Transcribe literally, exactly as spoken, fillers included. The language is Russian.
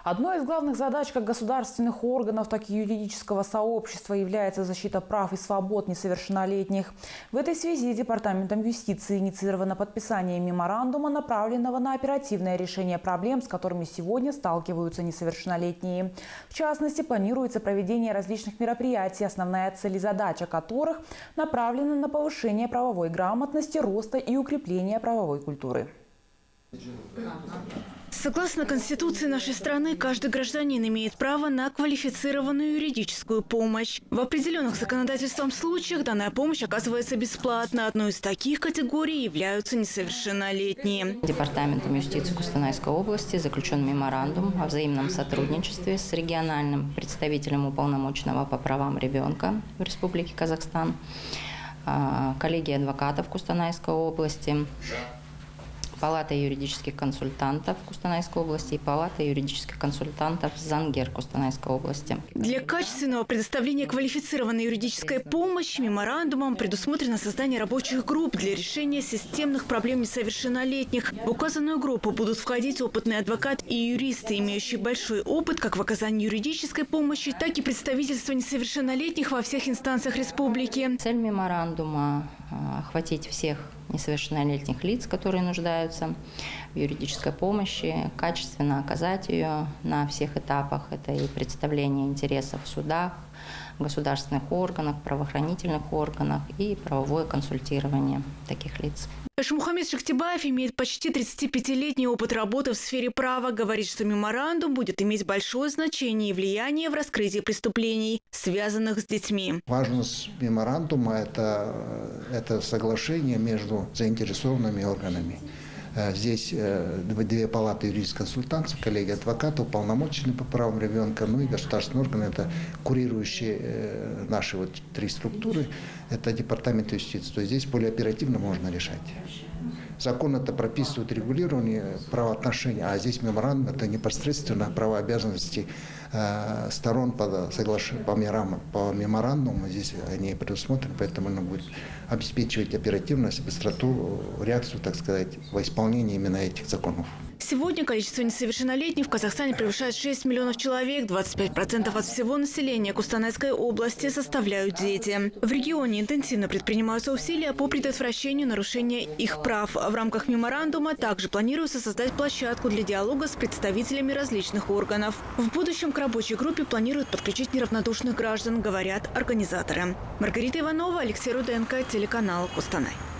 Одной из главных задач как государственных органов, так и юридического сообщества является защита прав и свобод несовершеннолетних. В этой связи Департаментом юстиции инициировано подписание меморандума, направленного на оперативное решение проблем, с которыми сегодня сталкиваются несовершеннолетние. В частности, планируется проведение различных мероприятий, основная цель и задача которых направлена на повышение правовой грамотности, роста и укрепления правовой культуры. Согласно Конституции нашей страны, каждый гражданин имеет право на квалифицированную юридическую помощь. В определенных законодательством случаях данная помощь оказывается бесплатно. Одной из таких категорий являются несовершеннолетние. Департаментом юстиции Кустанайской области заключен меморандум о взаимном сотрудничестве с региональным представителем уполномоченного по правам ребенка в Республике Казахстан, коллегией адвокатов Кустанайской области, Палата юридических консультантов Кустанайской области и Палата юридических консультантов Зангер Кустанайской области. Для качественного предоставления квалифицированной юридической помощи меморандумом предусмотрено создание рабочих групп для решения системных проблем несовершеннолетних. В указанную группу будут входить опытные адвокаты и юристы, имеющие большой опыт как в оказании юридической помощи, так и представительства несовершеннолетних во всех инстанциях республики. Цель меморандума – охватить всех несовершеннолетних лиц, которые нуждаются в юридической помощи, качественно оказать ее на всех этапах. Это и представление интересов в судах, государственных органах, правоохранительных органах и правовое консультирование таких лиц. Шмухамед Шахтибаев имеет почти тридцатипятилетний опыт работы в сфере права. Говорит, что меморандум будет иметь большое значение и влияние в раскрытии преступлений, связанных с детьми. Важность меморандума – это, это соглашение между заинтересованными органами. Здесь две палаты юридических консультантов, коллеги адвоката, уполномоченные по правам ребенка, ну и государственные органы, это курирующие наши вот три структуры, это Департамент юстиции. То есть здесь более оперативно можно решать. Закон это прописывает регулирование правоотношений, а здесь меморандум это непосредственно права и обязанности э, сторон по, соглашению, по, по меморандуму. Здесь они предусмотрены, поэтому оно будет обеспечивать оперативность, быстроту, реакцию, так сказать, во исполнении именно этих законов. Сегодня количество несовершеннолетних в Казахстане превышает шесть миллионов человек. двадцать пять процентов от всего населения Кустанайской области составляют дети. В регионе интенсивно предпринимаются усилия по предотвращению нарушения их прав. В рамках меморандума также планируется создать площадку для диалога с представителями различных органов. В будущем к рабочей группе планируют подключить неравнодушных граждан, говорят организаторы. Маргарита Иванова, Алексей Руденко, телеканал Кустанай.